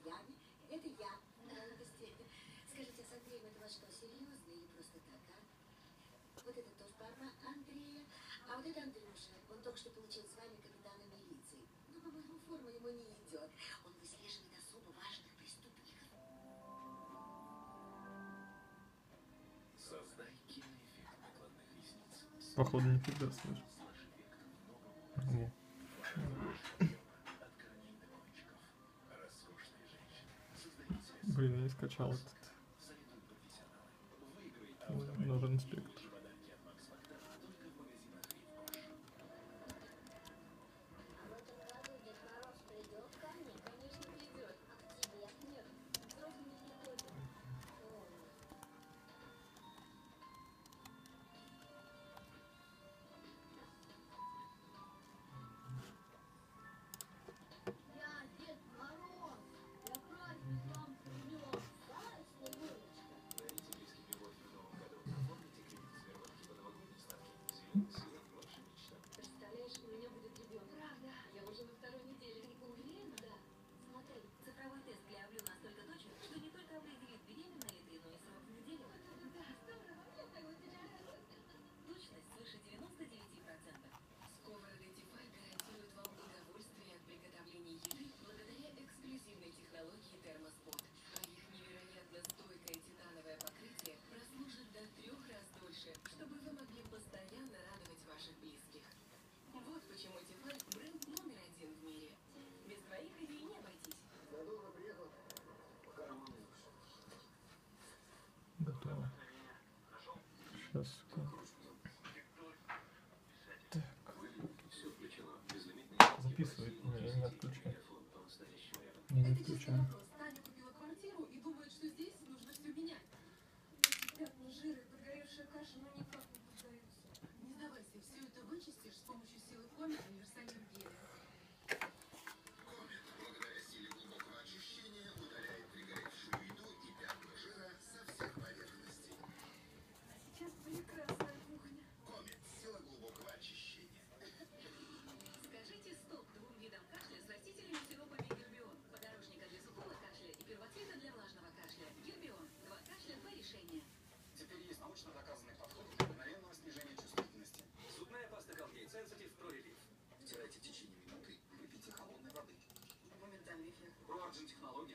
Это я. Скажите, с Андреем это во что, серьезно или просто так, а? Вот это тоже папа Андрея, а вот это Андрюша. Он только что получил звание капитана милиции. Но, по-моему, форма ему не идет. Он выслеживает особо важных преступников. Создай киноэффект накладных ресниц. Походу, не всегда слышу. Во. Блин, я не скачал этот. Нужен спектр. Представляешь, у меня будет ребенок. Правда? Я уже на второй неделе. Ты уверена? Да. Смотри, цифровой тест для Авлю настолько точен, что не только определит, беременна ли ты, но и срок недели. Да, здорово. Точность свыше 99%. Скоро Identify гарантирует вам удовольствие от приготовления еды благодаря эксклюзивной технологии термоспот. А их невероятно стойкое титановое покрытие прослужит до 3 раз дольше, чтобы вы могли постоянно радовать ваших близких. Вот почему Тефаль бренд номер 1 в мире. Без твоих идей не обойтись. Готово. Сейчас, секунду. Так. Записывает. Не, я не отключаю. Я не отключаю. Таня купила квартиру и думает, что здесь нужно все менять. Пятна, жиры, подгоревшая каша, но никак не поддаются. Не сдавайся, все это вычистишь с помощью силы Комет универсальным гелем. Комет, благодаря силе глубокого очищения, удаляет пригоревшую еду и пятна жира со всех поверхностей. А сейчас прекрасная кухня. Комет, сила глубокого очищения. Скажите стоп 2 видам кашля с растительными сиропами Гербион. Подорожника для сухого кашля и первоцвета для влажного кашля. Гербион. 2 кашля, 2 решения. Теперь есть научно доказанный подход для мгновенного снижения чувствительности. Зубная паста Colgate Sensitive Pro Relief. Втирайте в течение минуты, выпейте холодной воды. Моментальный эффект. ProArgent технология